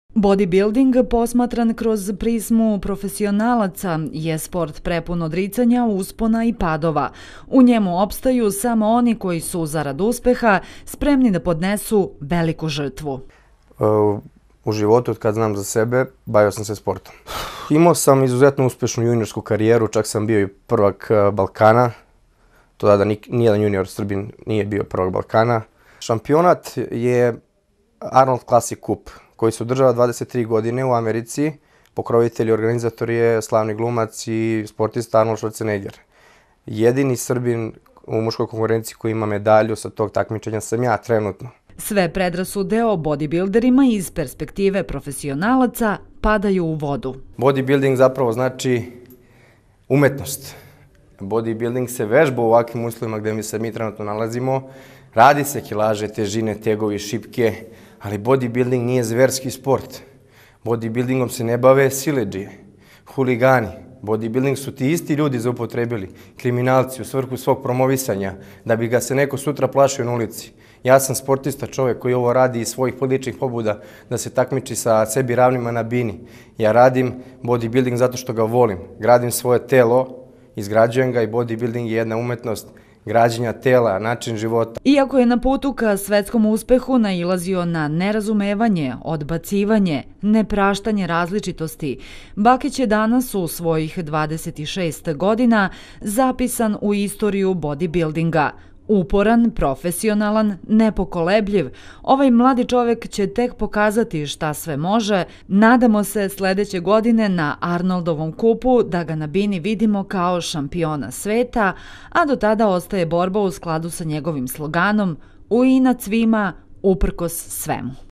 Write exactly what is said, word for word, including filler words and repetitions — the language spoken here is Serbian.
Bodybuilding, posmatran kroz prizmu profesionalaca, je sport prepun odricanja, uspona i padova. U njemu opstaju samo oni koji su, zarad uspeha, spremni da podnesu veliku žrtvu. U životu, od kad znam za sebe, bavio sam se sportom. Imao sam izuzetno uspešnu juniorsku karijeru, čak sam bio i prvak Balkana. To tada nijedan junior Srbin nije bio prvak Balkana. Šampionat je Arnold Classic Cup, koji se održava dvadeset tri godine u Americi. Pokrovitelj i organizator je slavni glumac i sportista Arnold Schwarzenegger. Jedini Srbin u muškoj konkurenciji koji ima medalju sa tog takmičenja sam ja trenutno. Sve predrasude o bodybuilderima iz perspektive profesionalaca padaju u vodu. Bodybuilding zapravo znači umetnost. Bodybuilding se vežba u ovakvim uslovima gde mi se mi trenutno nalazimo. Radi se kilaže, težine, tegovi, šipke, ali bodybuilding nije zverski sport. Bodybuildingom se ne bave siledžije, huligani. Bodybuilding su ti isti ljudi zaupotrebili, kriminalci u svrhu svog promovisanja, da bi ga se neko sutra plašio na ulici. Ja sam sportista, čovjek koji ovo radi iz svojih ličnih pobuda da se takmiči sa sebi ravnima na bini. Ja radim bodybuilding zato što ga volim. Gradim svoje telo, izgrađujem ga i bodybuilding je jedna umetnost građenja tela, način života. Iako je na putu ka svetskom uspehu nailazio na nerazumevanje, odbacivanje, nepraštanje različitosti, Bakić je danas u svojih dvadeset šest godina zapisan u istoriju bodybuildinga. Uporan, profesionalan, nepokolebljiv, ovaj mladi čovek će tek pokazati šta sve može. Nadamo se sledeće godine na Arnoldovom kupu da ga na bini vidimo kao šampiona sveta, a do tada ostaje borba u skladu sa njegovim sloganom: u inat svima, uprkos svemu.